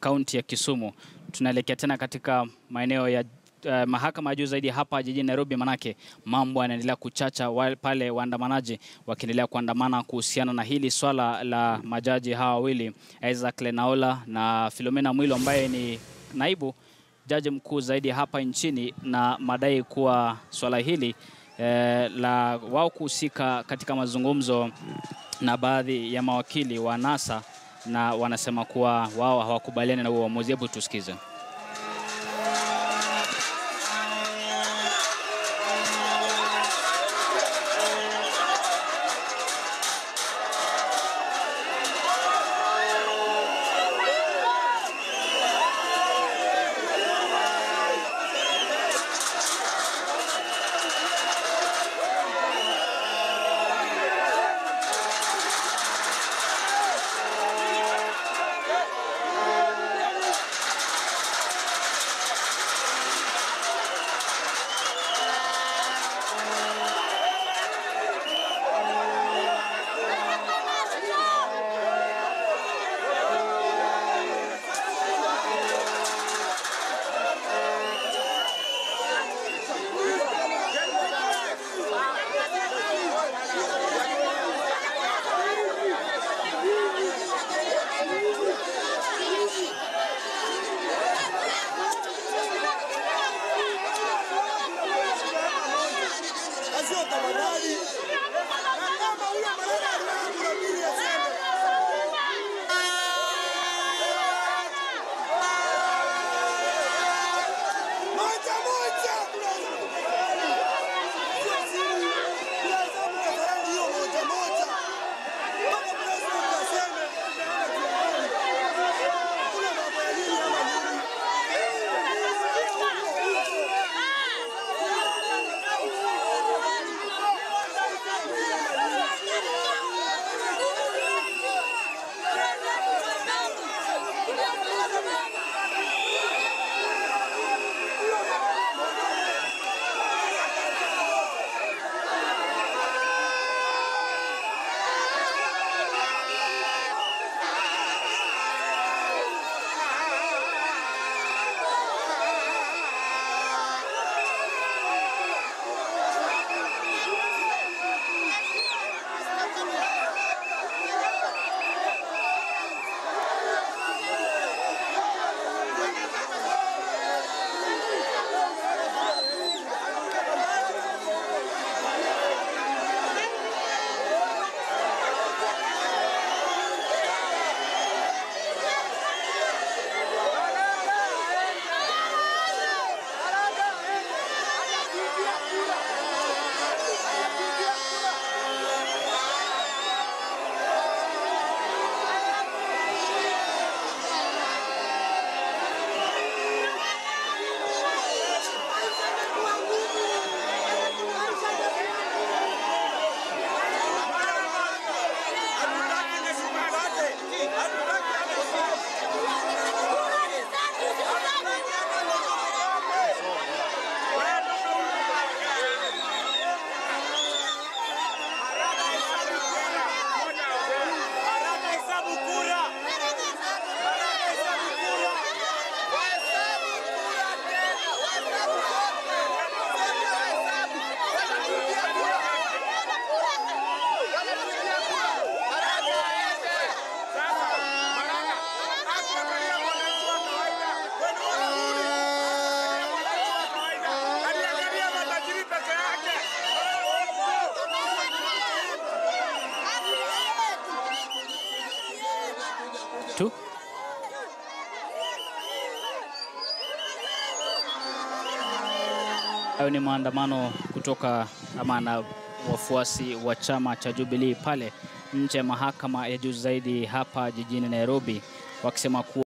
kaunti ya Kisumu. Tunaelekea tena katika maeneo ya mahakama ya juu zaidi hapa jijini Nairobi, manake mambo yanaendelea kuchacha pale waandamanaji wakiendelea kuandamana kuhusiana na hili swala la majaji hawa wawili, Isaac Lenaola na Philomena Mwilu ambaye ni naibu jaji mkuu zaidi hapa nchini, na madai kuwa swala hili la wao kuhusika katika mazungumzo na baadhi ya mawakili wa NASA, na wanasema kuwa wao hawakubaliani na huo uamuzi. Hebu tusikize. Hayo ni maandamano kutoka na wafuasi wa chama cha Jubilee pale nje ya mahakama ya juu zaidi hapa jijini Nairobi, wakisema kuwa